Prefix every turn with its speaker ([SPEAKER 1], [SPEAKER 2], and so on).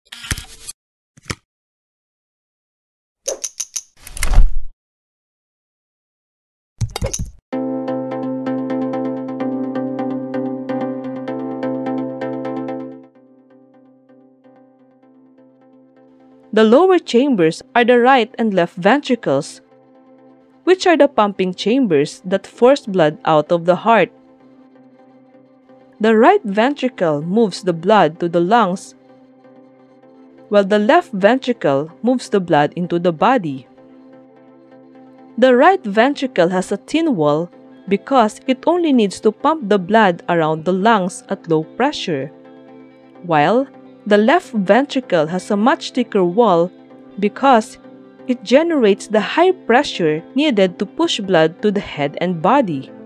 [SPEAKER 1] The lower chambers are the right and left ventricles, which are the pumping chambers that force blood out of the heart. The right ventricle moves the blood to the lungs, while the left ventricle moves the blood into the body. The right ventricle has a thin wall because it only needs to pump the blood around the lungs at low pressure, while the left ventricle has a much thicker wall because it generates the high pressure needed to push blood to the head and body.